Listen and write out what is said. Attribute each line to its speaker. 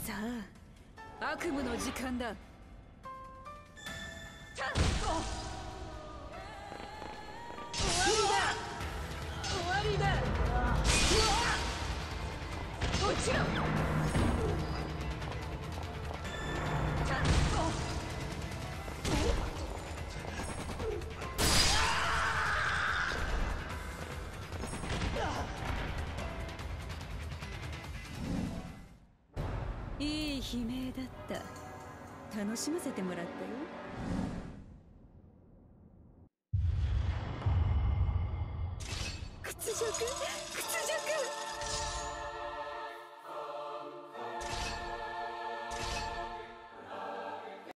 Speaker 1: さあ、悪夢の時間だ。終わりだ。落ちろ。いい悲鳴だった。楽しませてもらったよ。屈辱。